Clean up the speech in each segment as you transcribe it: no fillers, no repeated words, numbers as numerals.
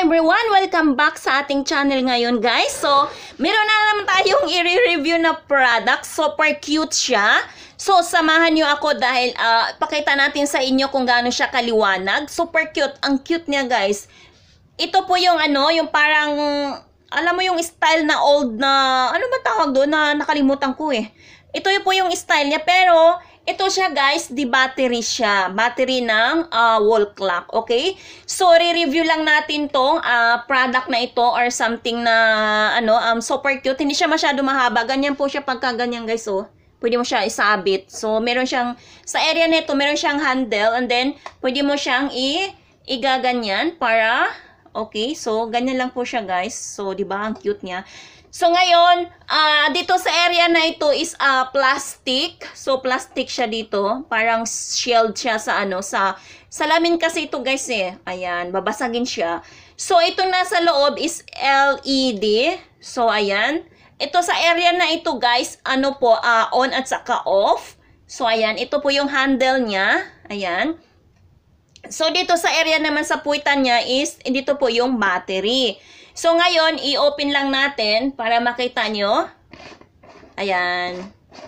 everyone! Welcome back sa ating channel ngayon, guys. So, meron na naman tayong i-review na product. Super cute siya. So, samahan nyo ako dahil pakita natin sa inyo kung gaano siya kaliwanag. Super cute. Ang cute niya, guys. Ito po yung yung parang, alam mo yung style na old na, ano ba tawag doon na nakalimutan ko eh. Ito po yung style niya, pero ito siya, guys, di battery siya. Battery ng wall clock, okay? So, re-review lang natin tong product na ito or something na, super cute. Hindi siya masyado mahaba. Ganyan po siya pagka ganyan, guys, oh. Pwede mo siya isabit. So, meron siyang, sa area nito, meron siyang handle and then, pwede mo siyang igaganyan para, okay? So, ganyan lang po siya, guys. So, di ba? Ang cute niya. So, ngayon, dito sa area na ito is plastic. So, plastic siya dito. Parang shield siya sa sa salamin kasi ito, guys, eh. Ayan, babasagin siya. So, ito nasa loob is LED. So, ayan. Ito sa area na ito, guys, on at saka off. So, ayan. Ito po yung handle niya. Ayan. So, dito sa area naman sa puwitan niya is, dito po yung battery. So, ngayon, i-open lang natin para makita nyo. Ayan.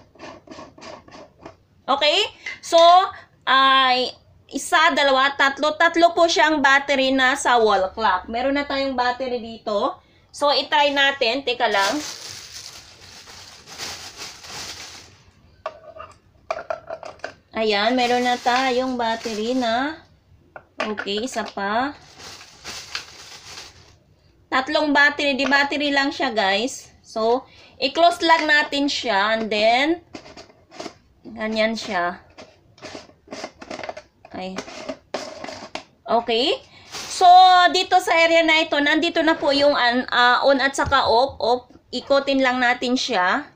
Okay? So, isa, dalawa, tatlo. Tatlo po siyang battery na sa wall clock. Meron na tayong battery dito. So, i-try natin. Teka lang. Ayan, meron na tayong battery na. Okay, isa pa. Tatlong battery, di battery lang siya, guys. So, i-close lang natin siya and then ganyan siya. Ay. Okay. So, dito sa area na ito, nandito na po yung on at saka off. Ikotin lang natin siya.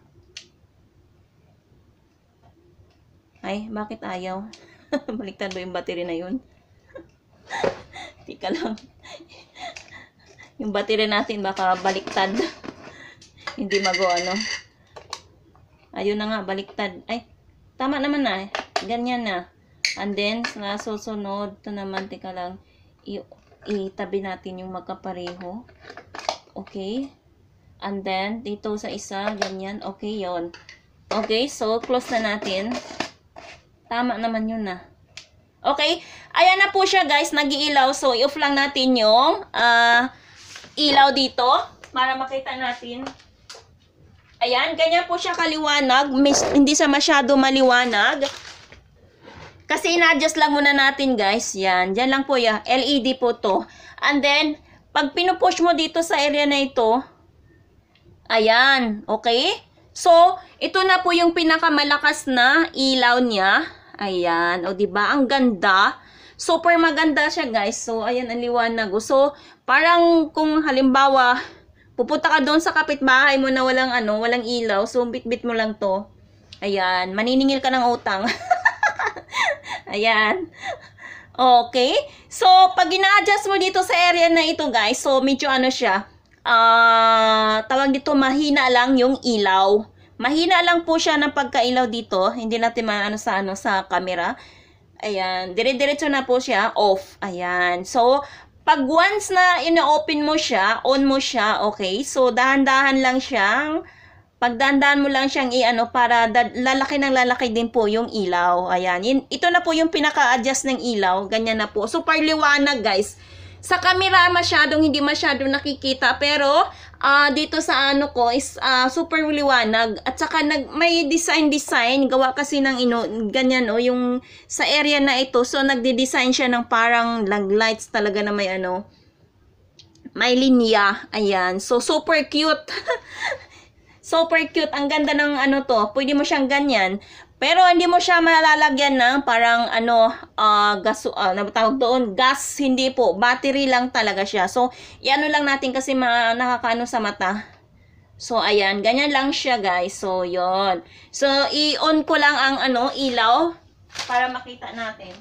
Ay, bakit ayaw? Baliktad ba yung battery na yun? Tika lang. Yung battery natin baka baliktad. Hindi Ayun na nga, baliktad. Ay, tama naman na. Ganyan na. And then, sa susunod, ito naman, tika lang, itabi natin yung magkapareho. Okay. And then, dito sa isa, ganyan. Okay, yon. Okay, so, close na natin. Tama naman yun na. Okay. Ayan na po siya, guys. Nag-iilaw. So, i-off lang natin yung, ilaw dito para makita natin. Ayan, ganyan po siya kaliwanag. Hindi siya masyado maliwanag. Kasi ina-adjust lang muna natin, guys. Yan, dyan lang po ya. LED po to. And then, pag pinupush mo dito sa area na ito, ayan, okay? So, ito na po yung pinakamalakas na ilaw niya. Ayan, o diba? Ang ganda. Super maganda siya, guys. So, ayan, ang liwanag. So, parang kung halimbawa, pupunta ka doon sa kapitbahay mo na walang ilaw. So, bit-bit mo lang to. Ayan, maniningil ka ng utang. Ayan. Okay. So, pag ina-adjust mo dito sa area na ito, guys, so, medyo siya, tawag dito, mahina lang yung ilaw. Mahina lang po siya ng pagkailaw dito. Hindi natin sa camera. Ayan, dire-diretso na po siya, off. Ayan. So, pag once na ino-open mo siya, on mo siya, okay? So, dahan-dahan lang siyang, pag dahan-dahan mo lang siyang para lalaki ng lalaki din po yung ilaw. Ayan. Ito na po yung pinaka-adjust ng ilaw. Ganyan na po. Super liwanag, guys. Sa camera, hindi masyadong nakikita. Pero, dito sa ko is super liwanag. At saka may design. Gawa kasi ng ganyan yung sa area na ito. So, nagde-design siya ng parang lights talaga na may linya. Ayan. So, super cute. Super cute. Ang ganda ng to. Pwede mo siyang ganyan. Pero hindi mo siya malalagyan ng parang gas, tawag doon, gas, hindi po. Battery lang talaga siya. So, lang natin kasi nakakaano sa mata. So, ayan, ganyan lang siya, guys. So, yon. So, i-on ko lang ang ilaw para makita natin.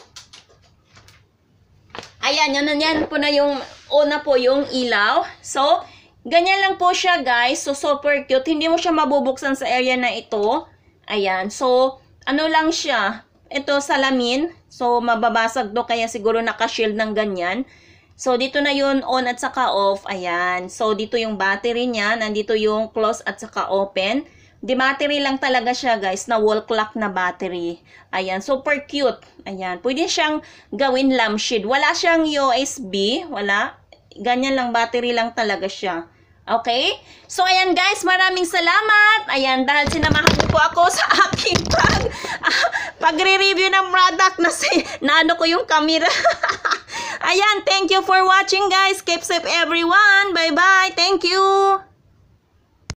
Ayan, yan po na yung on na po yung ilaw. So, ganyan lang po siya, guys. So, super cute. Hindi mo siya mabubuksan sa area na ito. Ayan. So, lang siya. Ito, salamin. So, mababasag do. Kaya siguro naka-shield ng ganyan. So, dito na yun on at saka off. Ayan. So, dito yung battery niya. Nandito yung close at saka open. Di battery lang talaga siya, guys, na wall clock na battery. Ayan. Super cute. Ayan. Pwede siyang gawin lampshade. Wala siyang USB. Wala. Ganyan lang. Battery lang talaga siya. Okay? So, ayan guys, maraming salamat. Ayan, dahil sinamahan niyo po ako sa aking pagre-review ng product na ano ko yung camera. Ayan, thank you for watching guys. Keep safe everyone. Bye-bye. Thank you.